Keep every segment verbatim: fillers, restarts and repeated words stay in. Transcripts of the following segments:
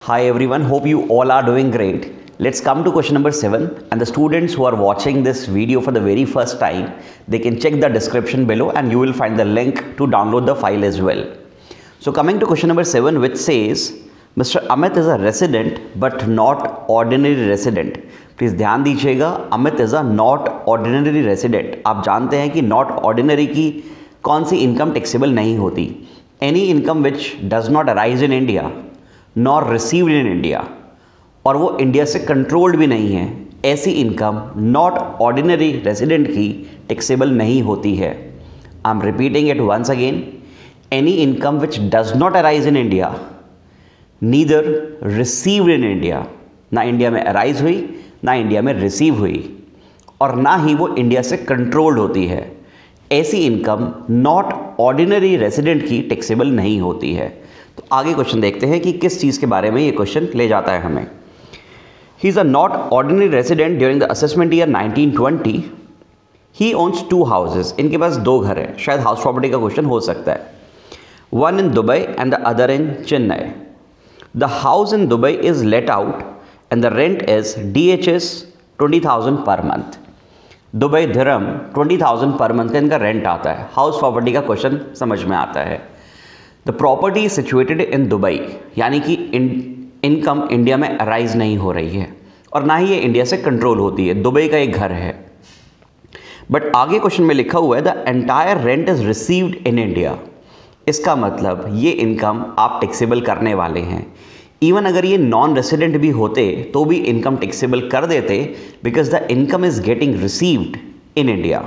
Hi everyone, hope you all are doing great. Let's come to question number seven, and the students who are watching this video for the very first time, they can check the description below and you will find the link to download the file as well. So coming to question number seven, which says Mister Amit is a resident but not ordinary resident. Please ध्यान दीजिएगा, Amit is a not ordinary resident. आप जानते हैं कि not ordinary की कौन सी income taxable नहीं होती. Any income which does not arise in India nor received in India, और वो इंडिया से कंट्रोल्ड भी नहीं है, ऐसी इनकम नॉट ऑर्डिनरी रेसिडेंट की टैक्सेबल नहीं होती है. I am repeating it once again. Any income which does not arise in India, neither received in India, ना इंडिया में अराइज हुई ना इंडिया में रिसीव हुई, और ना ही वो इंडिया से कंट्रोल्ड होती है, ऐसी इनकम नॉट ऑर्डिनरी रेसिडेंट की टैक्सेबल नहीं होती है. तो आगे क्वेश्चन देखते हैं कि किस चीज़ के बारे में ये क्वेश्चन ले जाता है हमें. He is a not ordinary resident during the assessment year nineteen twenty. He owns two houses. इनके पास दो घर हैं. शायद हाउस प्रॉपर्टी का क्वेश्चन हो सकता है. One in Dubai and the other in Chennai. The house in Dubai is let out and the rent is D H S twenty thousand per month. Dubai dirham twenty thousand per month का इनका rent आता है. House property का question समझ में आता है. The property situated in Dubai, यानी कि इनकम इंडिया में अराइज नहीं हो रही है और ना ही ये इंडिया से कंट्रोल होती है. दुबई का एक घर है. बट आगे क्वेश्चन में लिखा हुआ है the entire rent is received in India. इसका मतलब ये इनकम आप टैक्सेबल करने वाले हैं. इवन अगर ये नॉन रेसिडेंट भी होते तो भी इनकम टैक्सेबल कर देते, because the income is getting received in India.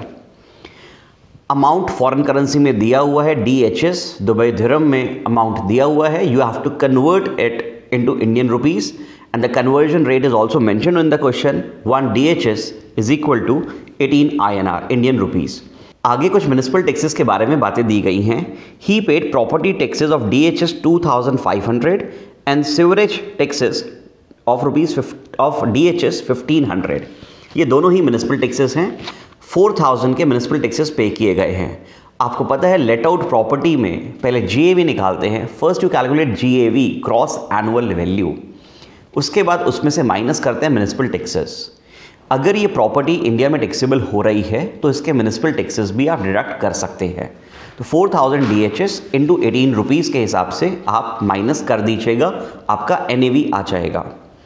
Amount foreign currency में दिया हुआ है D H S, Dubai dirham में अमाउंट दिया हुआ है. You have to convert it into Indian rupees and the conversion rate is also mentioned in the question. One D H S is equal to eighteen I N R, Indian rupees. आगे कुछ municipal taxes के बारे में बातें दी गई हैं. He paid property taxes of D H S two thousand five hundred and sewerage taxes of rupees of D H S fifteen hundred. ये दोनों ही म्युनिसिपल टैक्सेस हैं. फोर थाउजेंड के म्युनिसिपल टैक्सेस पे किए गए हैं. आपको पता है लेट आउट प्रॉपर्टी में पहले जी ए वी निकालते हैं. First you calculate G A V, gross annual value. उसके बाद उसमें से माइनस करते हैं म्युनिसिपल टैक्सेस. अगर ये प्रॉपर्टी इंडिया में टैक्सेबल हो रही है तो इसके म्युनिसिपल टैक्सेस भी आप डिडक्ट कर सकते हैं. तो four thousand D H S into eighteen rupees के हिसाब से आप माइनस कर दीजिएगा, आपका एन ए वी आ जाएगा.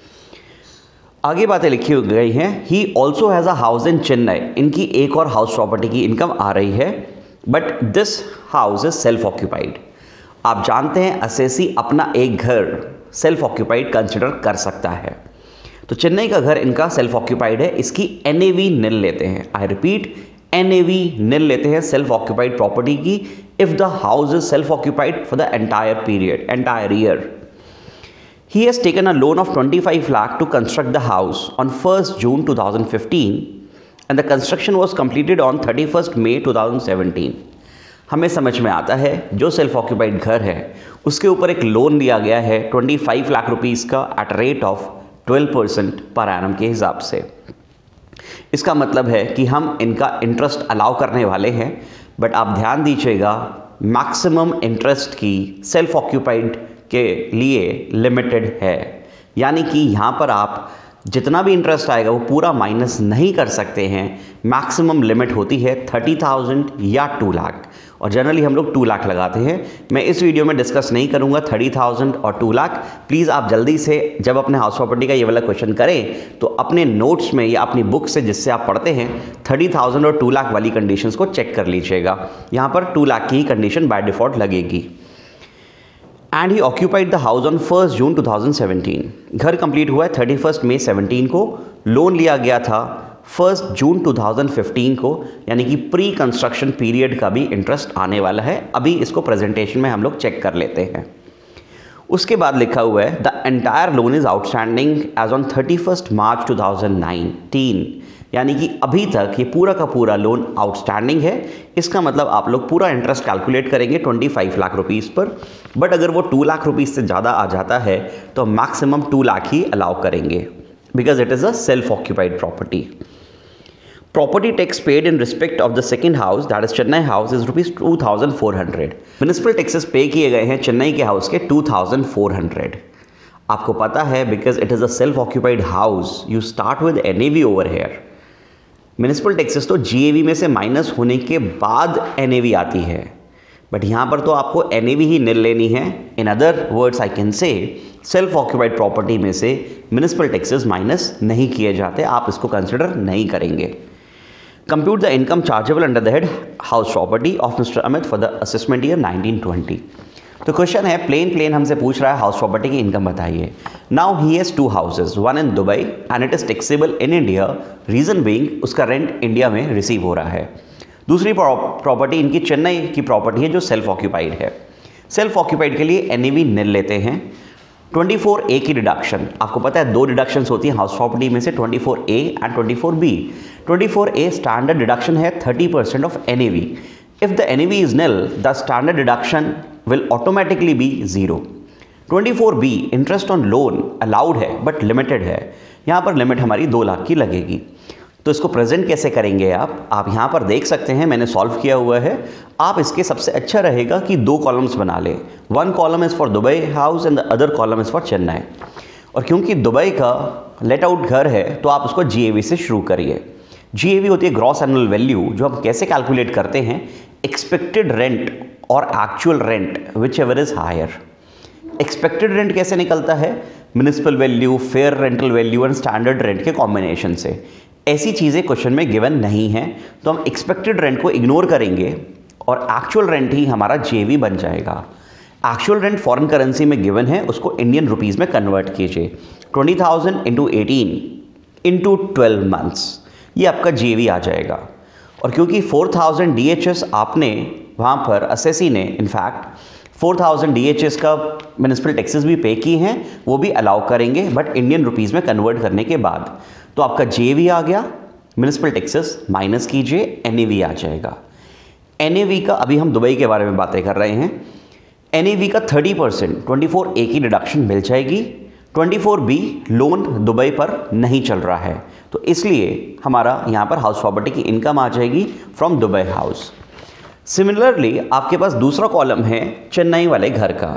आगे बातें लिखी गई हैं. He also has a house in Chennai. इनकी एक और हाउस प्रॉपर्टी की इनकम आ रही है, but this house is self occupied. आप जानते हैं असेसी अपना एक घर सेल्फ ऑक्यूपाइड कंसिडर कर सकता है. तो चेन्नई का घर इनका सेल्फ ऑक्यूपाइड है. इसकी एन ए वी निल लेते हैं. I repeat, N A V nil लेते हैं सेल्फ ऑक्यूपाइड प्रॉपर्टी की if the house is self occupied for the entire period, entire year. He has taken a loan of twenty-five lakh to construct the house on first June two thousand fifteen and the construction was completed on thirty first May two thousand seventeen. हमें समझ में आता है जो self occupied घर है उसके ऊपर एक लोन दिया गया है पच्चीस लाख रुपीज़ का at rate of twelve percent per annum के हिसाब से. इसका मतलब है कि हम इनका इंटरेस्ट अलाउ करने वाले हैं, बट आप ध्यान दीजिएगा मैक्सिमम इंटरेस्ट की सेल्फ ऑक्यूपाइड के लिए लिमिटेड है. यानी कि यहाँ पर आप जितना भी इंटरेस्ट आएगा वो पूरा माइनस नहीं कर सकते हैं. मैक्सिमम लिमिट होती है थर्टी थाउजेंड या टू लाख, और जनरली हम लोग टू लाख लगाते हैं. मैं इस वीडियो में डिस्कस नहीं करूंगा थर्टी थाउजेंड और टू लाख. प्लीज़ आप जल्दी से जब अपने हाउस प्रॉपर्टी का ये वाला क्वेश्चन करें तो अपने नोट्स में या अपनी बुक से जिससे आप पढ़ते हैं थर्टी थाउजेंड और टू लाख वाली कंडीशंस को चेक कर लीजिएगा. यहाँ पर टू लाख की ही कंडीशन बाय डिफ़ॉल्ट लगेगी. And he occupied the house on first June two thousand seventeen. घर कंप्लीट हुआ है थर्टी फर्स्ट मे सेवनटीन को. लोन लिया गया था first June two thousand fifteen को, यानी कि प्री कंस्ट्रक्शन पीरियड का भी इंटरेस्ट आने वाला है. अभी इसको प्रेजेंटेशन में हम लोग चेक कर लेते हैं. उसके बाद लिखा हुआ है the entire loan is outstanding as on thirty first March two thousand nineteen. यानी कि अभी तक ये पूरा का पूरा लोन आउटस्टैंडिंग है. इसका मतलब आप लोग पूरा इंटरेस्ट कैलकुलेट करेंगे पच्चीस लाख रुपीज़ पर, बट अगर वो टू लाख रुपीज़ से ज़्यादा आ जाता है तो मैक्सिमम टू लाख ही अलाउ करेंगे, because it is a self occupied property. Property tax paid in respect of the second house, that is Chennai house, is rupees two thousand four hundred. Municipal taxes पे किए गए हैं चेन्नई के house के two thousand four hundred. आपको पता है because it is a self occupied house, you start with NAV over here. Municipal taxes तो जीएवी में से माइनस होने के बाद एनएवी आती है, बट यहाँ पर तो आपको एनएवी ही निल लेनी है। In other words I can say self occupied property में से म्युनिसिपल टैक्सेस माइनस नहीं किए जाते, आप इसको कंसिडर नहीं करेंगे। Compute the income chargeable under the head house property of mister Amit for the assessment year nineteen twenty. तो क्वेश्चन है प्लेन प्लेन हमसे पूछ रहा है हाउस प्रॉपर्टी की इनकम बताइए। Now he has two houses, one in Dubai and it is taxable in India, reason being उसका rent India में रिसीव हो रहा है। दूसरी प्रॉपर्टी इनकी चेन्नई की प्रॉपर्टी है जो सेल्फ ऑक्यूपाइड है। सेल्फ ऑक्यूपाइड के लिए एनएवी निल लेते हैं। ट्वेंटी फोर ए की डिडक्शन, आपको पता है दो डिडक्शंस होती हैं हाउस प्रॉपर्टी में से, twenty four A and twenty four B. Twenty four A standard deduction है thirty percent of NAV. If the NAV is nil the standard deduction will automatically be zero. Twenty four B interest on loan allowed है but limited है, यहाँ पर limit हमारी दो लाख की लगेगी। तो इसको प्रेजेंट कैसे करेंगे आप आप यहाँ पर देख सकते हैं, मैंने सॉल्व किया हुआ है। आप इसके सबसे अच्छा रहेगा कि दो कॉलम्स बना लें, one column is for Dubai house and the other column is for Chennai. और क्योंकि दुबई का लेट आउट घर है तो आप उसको जीएवी से शुरू करिए। जीएवी होती है ग्रॉस एनुअल वैल्यू, जो हम कैसे कैलकुलेट करते हैं, एक्सपेक्टेड रेंट और actual rent whichever is higher. Expected rent कैसे निकलता है, municipal value, fair rental value and standard rent के कॉम्बिनेशन से। ऐसी चीज़ें क्वेश्चन में गिवन नहीं है तो हम एक्सपेक्टेड रेंट को इग्नोर करेंगे और एक्चुअल रेंट ही हमारा जेवी बन जाएगा। एक्चुअल रेंट फॉरेन करेंसी में गिवन है, उसको इंडियन रुपीज़ में कन्वर्ट कीजिए। Twenty thousand into eighteen into twelve months, ये आपका जेवी आ जाएगा। और क्योंकि four thousand D H S आपने वहाँ पर असेसी ने in fact four thousand D H S का म्युनिसिपल टैक्सेस भी पे की हैं, वो भी अलाउ करेंगे बट इंडियन रुपीज़ में कन्वर्ट करने के बाद। तो आपका जेवी आ गया, म्युनिसिपल टैक्सेस माइनस कीजिए, एनएवी आ जाएगा। एनएवी का अभी हम दुबई के बारे में बातें कर रहे हैं। एनएवी का thirty percent twenty four A की डिडक्शन मिल जाएगी। Twenty four B loan Dubai पर नहीं चल रहा है तो इसलिए हमारा यहाँ पर हाउस प्रॉपर्टी की इनकम आ जाएगी फ्रॉम दुबई हाउस। सिमिलरली आपके पास दूसरा कॉलम है चेन्नई वाले घर का,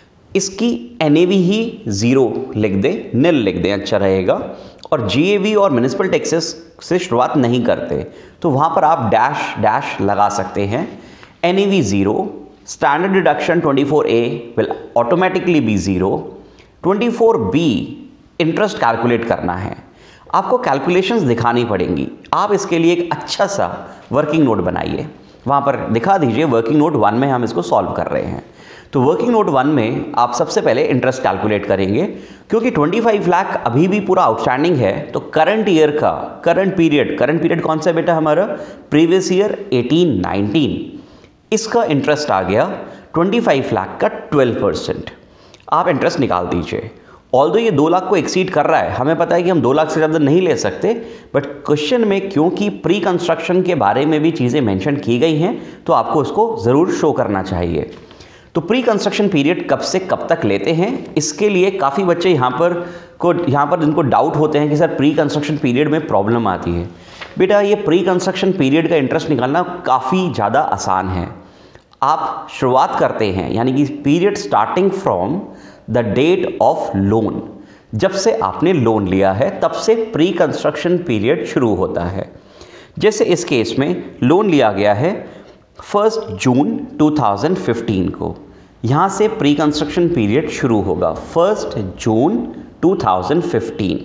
इसकी एनएवी ही ज़ीरो लिख दें, निल लिख दें, अच्छा रहेगा। और जीएवी और म्युनिसिपल टैक्सेस से शुरुआत नहीं करते तो वहाँ पर आप डैश डैश लगा सकते हैं। NAV zero, standard deduction twenty four A will automatically be zero. Twenty four B interest calculate करना है, आपको कैलकुलेशंस दिखानी पड़ेंगी। आप इसके लिए एक अच्छा सा वर्किंग नोट बनाइए, वहाँ पर दिखा दीजिए। वर्किंग नोट वन में हम इसको सॉल्व कर रहे हैं। तो वर्किंग नोट वन में आप सबसे पहले इंटरेस्ट कैलकुलेट करेंगे, क्योंकि पच्चीस लाख अभी भी पूरा आउटस्टैंडिंग है तो करंट ईयर का करंट पीरियड करंट पीरियड कौन सा बेटा हमारा, प्रीवियस ईयर एटीन नाइनटीन, इसका इंटरेस्ट आ गया पच्चीस लाख का ट्वेल्व परसेंट। आप इंटरेस्ट निकाल दीजिए। ऑल्दो ये दो लाख को एक्सीड कर रहा है, हमें पता है कि हम दो लाख से ज़्यादा नहीं ले सकते, बट क्वेश्चन में क्योंकि प्री कंस्ट्रक्शन के बारे में भी चीज़ें मेंशन की गई हैं तो आपको उसको ज़रूर शो करना चाहिए। तो प्री कंस्ट्रक्शन पीरियड कब से कब तक लेते हैं, इसके लिए काफ़ी बच्चे यहाँ पर को यहाँ पर जिनको डाउट होते हैं कि सर प्री कंस्ट्रक्शन पीरियड में प्रॉब्लम आती है। बेटा ये प्री कंस्ट्रक्शन पीरियड का इंटरेस्ट निकालना काफ़ी ज़्यादा आसान है। आप शुरुआत करते हैं यानी कि period starting from the date of loan, जब से आपने लोन लिया है तब से प्री कंस्ट्रक्शन पीरियड शुरू होता है। जैसे इस केस में लोन लिया गया है first June two thousand fifteen को, यहाँ से प्री कंस्ट्रक्शन पीरियड शुरू होगा first June two thousand fifteen.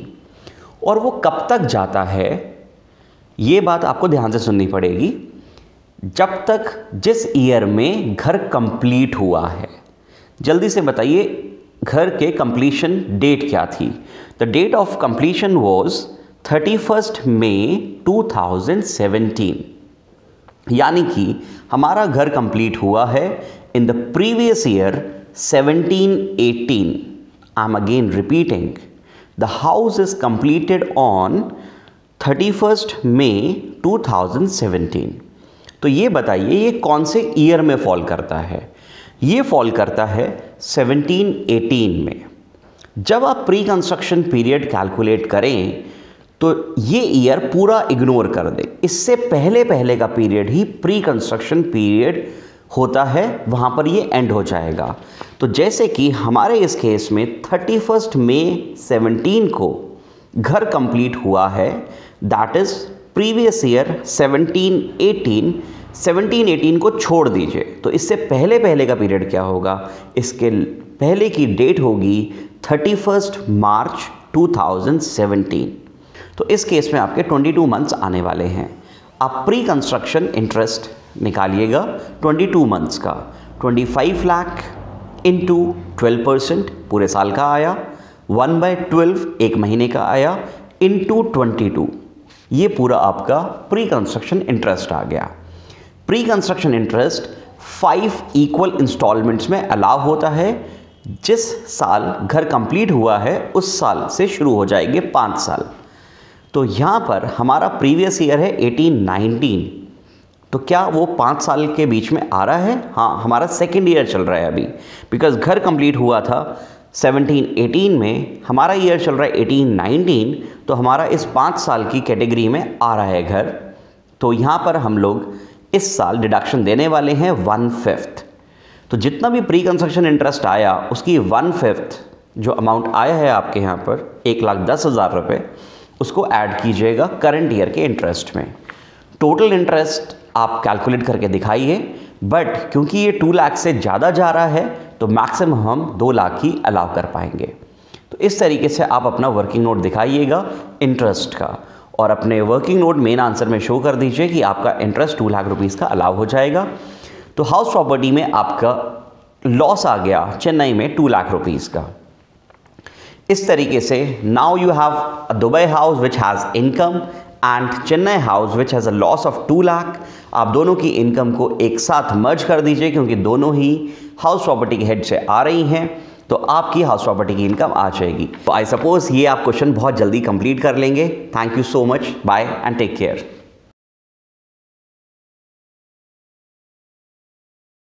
और वो कब तक जाता है ये बात आपको ध्यान से सुननी पड़ेगी, जब तक जिस ईयर में घर कंप्लीट हुआ है। जल्दी से बताइए घर के कंप्लीशन डेट क्या थी। The date of completion was thirty first May two thousand seventeen, यानी कि हमारा घर कंप्लीट हुआ है in the previous year seventeen eighteen. I am again repeating, the house is completed on thirty first May two thousand seventeen. तो ये बताइए ये कौन से ईयर में फॉल करता है, ये फॉल करता है सेवनटीन एटीन में। जब आप प्री कंस्ट्रक्शन पीरियड कैलकुलेट करें तो ये ईयर पूरा इग्नोर कर दें, इससे पहले पहले का पीरियड ही प्री कंस्ट्रक्शन पीरियड होता है वहाँ पर ये एंड हो जाएगा। तो जैसे कि हमारे इस केस में थर्टी फर्स्ट मई सेवनटीन को घर कंप्लीट हुआ है, that is previous year seventeen eighteen, seventeen eighteen को छोड़ दीजिए। तो इससे पहले पहले का पीरियड क्या होगा, इसके पहले की डेट होगी thirty first March two thousand seventeen. तो इस केस में आपके ट्वेंटी टू मंथ्स आने वाले हैं। आप प्री कंस्ट्रक्शन इंटरेस्ट निकालिएगा ट्वेंटी टू मंथ्स का, twenty five lakh into twelve percent पूरे साल का आया, वन बाई ट्वेल्व एक महीने का आया, इंटू ट्वेंटी टू, ये पूरा आपका प्री कंस्ट्रक्शन इंटरेस्ट आ गया। Pre construction interest five equal instalments में अलाउ होता है। जिस साल घर कंप्लीट हुआ है उस साल से शुरू हो जाएंगे पाँच साल। तो यहाँ पर हमारा प्रीवियस ईयर है एटीन नाइनटीन, तो क्या वो पाँच साल के बीच में आ रहा है? हाँ, हमारा सेकेंड ईयर चल रहा है अभी, बिकॉज घर कंप्लीट हुआ था सेवनटीन एटीन में, हमारा ईयर चल रहा है एटीन नाइनटीन, तो हमारा इस पाँच साल की कैटेगरी में आ रहा है घर। तो यहाँ पर हम लोग इस साल डिडक्शन देने वाले हैं वन फिफ्थ। तो जितना भी प्री कंस्ट्रक्शन इंटरेस्ट आया उसकी वन फिफ्थ जो अमाउंट आया है आपके यहाँ पर एक लाख दस हज़ार रुपये, उसको ऐड कीजिएगा करंट ईयर के इंटरेस्ट में। टोटल इंटरेस्ट आप कैलकुलेट करके दिखाइए, बट क्योंकि ये टू लाख से ज़्यादा जा रहा है तो मैक्सिमम हम दो लाख ही अलाउ कर पाएंगे। तो इस तरीके से आप अपना वर्किंग नोट दिखाइएगा इंटरेस्ट का, और अपने वर्किंग नोट मेन आंसर में शो कर दीजिए कि आपका इंटरेस्ट टू लाख रुपीज़ का अलाउ हो जाएगा। तो हाउस प्रॉपर्टी में आपका लॉस आ गया चेन्नई में टू लाख रुपीज़ का। इस तरीके से now you have a Dubai house which has income and Chennai house which has a loss of two lakh. आप दोनों की इनकम को एक साथ मर्ज कर दीजिए, क्योंकि दोनों ही हाउस प्रॉपर्टी के हेड से आ रही हैं, तो आपकी हाउस प्रॉपर्टी की इनकम आ जाएगी। तो आई सपोज ये आप क्वेश्चन बहुत जल्दी कंप्लीट कर लेंगे। Thank you so much, bye and take care.